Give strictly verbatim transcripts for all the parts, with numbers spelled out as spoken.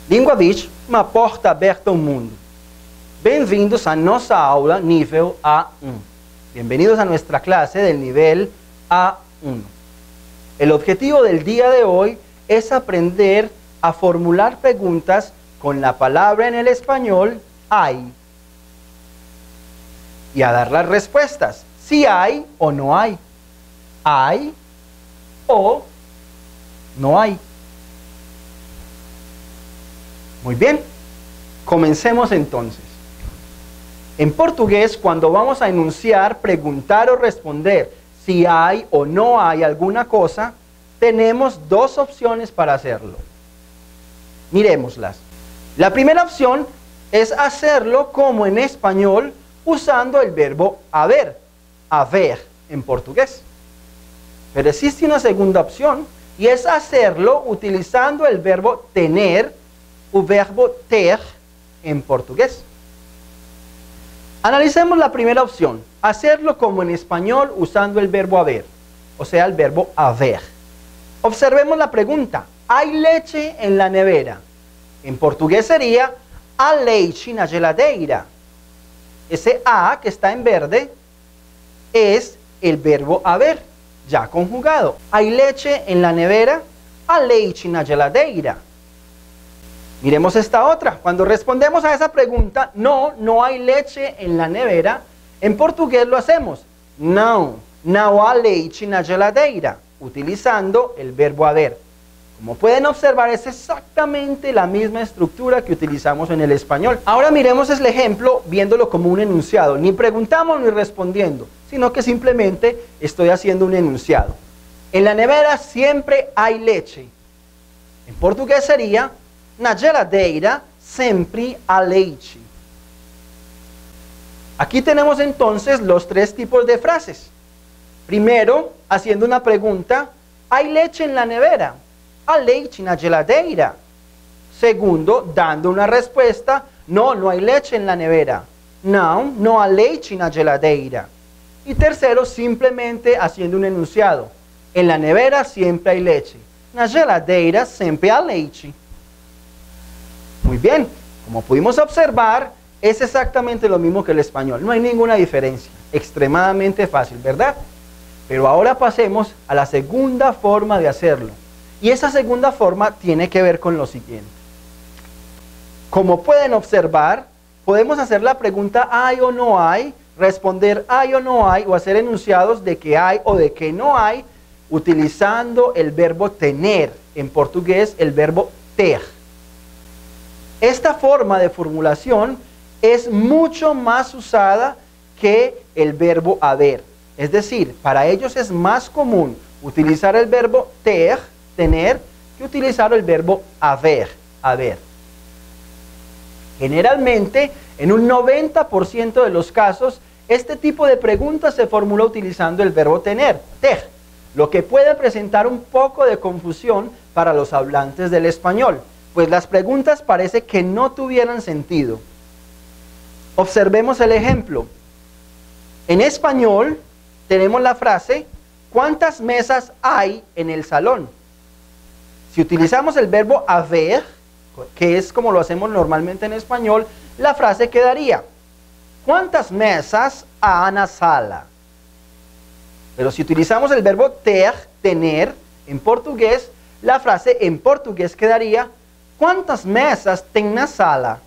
Língua Viz, uma porta aberta ao mundo. Bem-vindos a nossa aula nível A uno. Bienvenidos a nuestra clase del nivel A uno. El objetivo del día de hoy es aprender a formular preguntas con la palabra en el español hay y a dar las respuestas, si hay o no hay, hay o no hay. Muy bien, comencemos entonces. En portugués, cuando vamos a enunciar, preguntar o responder si hay o no hay alguna cosa, tenemos dos opciones para hacerlo. Miremoslas. La primera opción es hacerlo como en español, usando el verbo haber, haver en portugués. Pero existe una segunda opción, y es hacerlo utilizando el verbo tener, o verbo ter en portugués. Analicemos la primera opción, hacerlo como en español usando el verbo haber, o sea, el verbo haver. Observemos la pregunta, ¿hay leche en la nevera? En portugués sería, há leite na geladeira. Ese a que está en verde es el verbo haber, ya conjugado. ¿Hay leche en la nevera? Há leite na geladeira. Miremos esta otra. Cuando respondemos a esa pregunta, no, no hay leche en la nevera, en portugués lo hacemos. Não, não há leite na geladeira, utilizando el verbo haber. Como pueden observar, es exactamente la misma estructura que utilizamos en el español. Ahora miremos el ejemplo viéndolo como un enunciado. Ni preguntamos ni respondiendo, sino que simplemente estoy haciendo un enunciado. En la nevera siempre hay leche. En portugués sería, na geladeira sempre há leite. Aquí tenemos entonces los tres tipos de frases. Primero, haciendo una pregunta, ¿hay leche en la nevera? Há leite na geladeira. Segundo, dando una respuesta, no, no hay leche en la nevera. Não, não há leite na geladeira. Y tercero, simplemente haciendo un enunciado. En la nevera siempre hay leche. Na geladeira sempre há leite. Muy bien, como pudimos observar, es exactamente lo mismo que el español. No hay ninguna diferencia. Extremadamente fácil, ¿verdad? Pero ahora pasemos a la segunda forma de hacerlo. Y esa segunda forma tiene que ver con lo siguiente. Como pueden observar, podemos hacer la pregunta hay o no hay, responder hay o no hay, o hacer enunciados de que hay o de que no hay, utilizando el verbo tener, en portugués el verbo ter. Esta forma de formulación es mucho más usada que el verbo haber. Es decir, para ellos es más común utilizar el verbo ter, tener, que utilizar el verbo haber, haber. Generalmente, en un noventa por ciento de los casos, este tipo de preguntas se formula utilizando el verbo tener, ter, lo que puede presentar un poco de confusión para los hablantes del español, pues las preguntas parece que no tuvieran sentido. Observemos el ejemplo. En español tenemos la frase, ¿cuántas mesas hay en el salón? Si utilizamos el verbo haber, que es como lo hacemos normalmente en español, la frase quedaría, ¿cuántas mesas há na sala? Pero si utilizamos el verbo ter, tener, en portugués, la frase en portugués quedaría, ¿cuántas mesas tem na sala?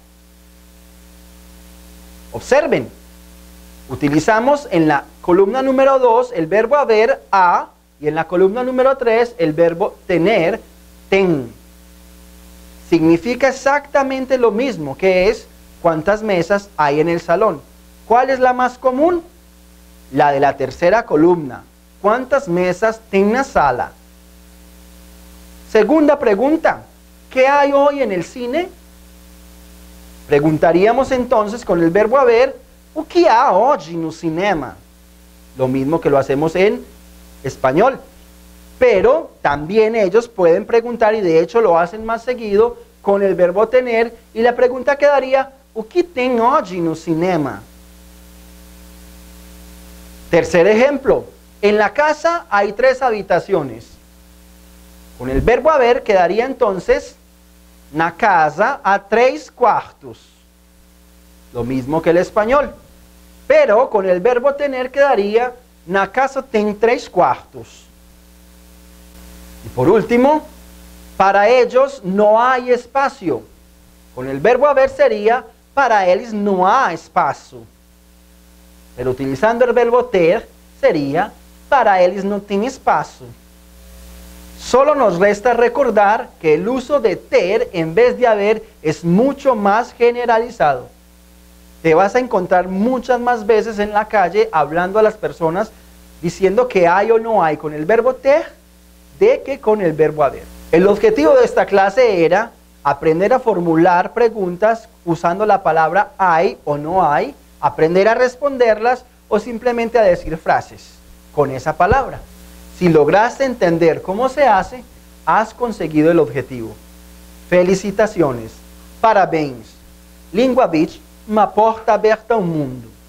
Observen, utilizamos en la columna número dos el verbo haber, a, y en la columna número tres el verbo tener, ten. Significa exactamente lo mismo, que es cuántas mesas hay en el salón. ¿Cuál es la más común? La de la tercera columna. ¿Cuántas mesas tem na sala? Segunda pregunta. ¿Qué hay hoy en el cine? Preguntaríamos entonces con el verbo haber, o que há hoje no cinema? Lo mismo que lo hacemos en español. Pero también ellos pueden preguntar, y de hecho lo hacen más seguido, con el verbo tener, y la pregunta quedaría, o que tem hoje no cinema? Tercer ejemplo, en la casa hay tres habitaciones. Con el verbo haber quedaría entonces, na casa a tres cuartos. Lo mismo que el español. Pero con el verbo tener quedaría na casa tem tres cuartos. Y por último, para ellos no hay espacio. Con el verbo haber sería para ellos no hay espacio. Pero utilizando el verbo ter sería para ellos no tiene espacio. Solo nos resta recordar que el uso de ter en vez de haber es mucho más generalizado. Te vas a encontrar muchas más veces en la calle hablando a las personas diciendo que hay o no hay con el verbo ter de que con el verbo haber. El objetivo de esta clase era aprender a formular preguntas usando la palabra hay o no hay, aprender a responderlas o simplemente a decir frases con esa palabra. Si lograste entender cómo se hace, has conseguido el objetivo. Felicitaciones, parabéns. Língua Beach, uma porta aberta ao mundo.